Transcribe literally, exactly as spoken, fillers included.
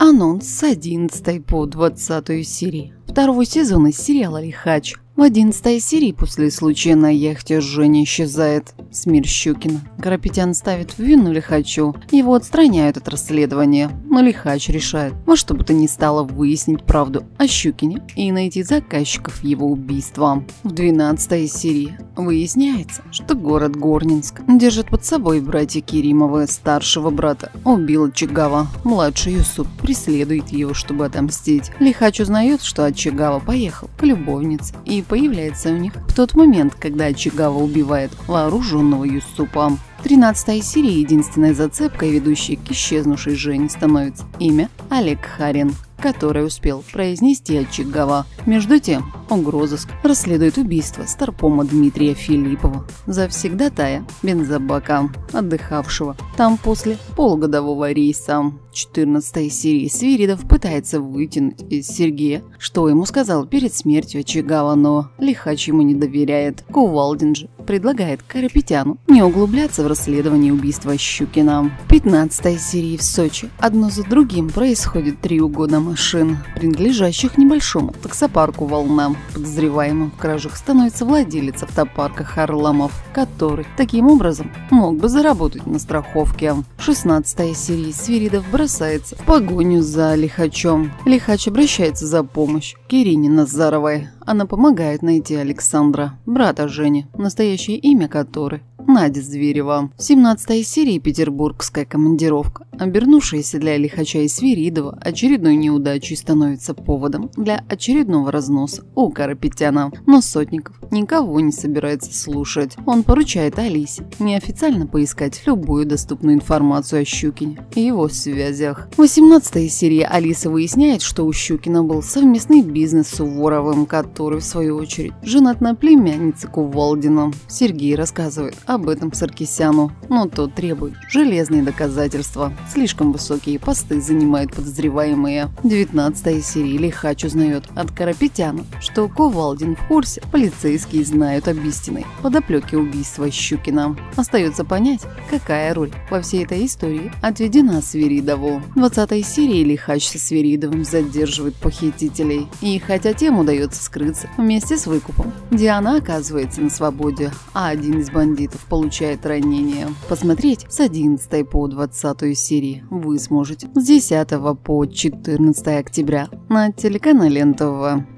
Анонс с одиннадцатой по двадцатую серии второго сезона сериала «Лихач». В одиннадцатой серии после случая на яхте Женя исчезает. Смерть Щукина. Карапетян ставит в вину Лихачу. Его отстраняют от расследования. Но Лихач решает во что бы то ни стало выяснить правду о Щукине и найти заказчиков его убийства. В двенадцатой серии выясняется, что город Горнинск держит под собой братья Керимовы. Старшего брата убил Очагава. Младший Юсуп преследует его, чтобы отомстить. Лихач узнает, что Очагава поехал к любовнице и появляется у них в тот момент, когда Очагава убивает вооруженного Юсупа. В тринадцатой серии единственной зацепкой, ведущей к исчезнувшей Жене, становится имя Олег Харин, который успел произнести Очагава. Между тем, угрозыск расследует убийство старпома Дмитрия Филиппова, завсегдатая бензобака, отдыхавшего там после полугодового рейса. В четырнадцатой серии Свиридов пытается вытянуть из Сергея, что ему сказал перед смертью Очагава, но Лихач ему не доверяет. Кувалдин же предлагает Карапетяну не углубляться в расследование убийства Щукина. В пятнадцатой серии в Сочи одно за другим происходит три угона машин, принадлежащих небольшому таксопарку «Волна». Подозреваемым в кражах становится владелец автопарка Харламов, который таким образом мог бы заработать на страховке. В шестнадцатой серии Свиридов бросается в погоню за Лихачом. Лихач обращается за помощью к Ирине Назаровой. Она помогает найти Александра, брата Жени, настоящее имя которой Надя Зверева. В семнадцатой серии петербургская командировка, обернувшаяся для Лихача и Свиридова очередной неудачей, становится поводом для очередного разноса у Карапетяна. Но Сотников никого не собирается слушать. Он поручает Алисе неофициально поискать любую доступную информацию о Щукине и его связях. В восемнадцатой серии Алиса выясняет, что у Щукина был совместный бизнес с Суворовым, который, в свою очередь, женат на племяннице Кувалдина. Сергей рассказывает об этом Саркисяну, но тот требует железные доказательства. Слишком высокие посты занимают подозреваемые. В девятнадцатой серии Лихач узнает от Карапетяна, что Кувалдин в курсе, полицейские знают об истинной подоплеке убийства Щукина. Остается понять, какая роль во всей этой истории отведена Свиридову. В двадцатой серии Лихач со Свиридовым задерживает похитителей, и хотя тем удается скрыться вместе с выкупом, Диана оказывается на свободе, а один из бандитов получает ранение. Посмотреть с одиннадцатой по двадцатую серии вы сможете с десятого по четырнадцатое октября на телеканале эн тэ вэ.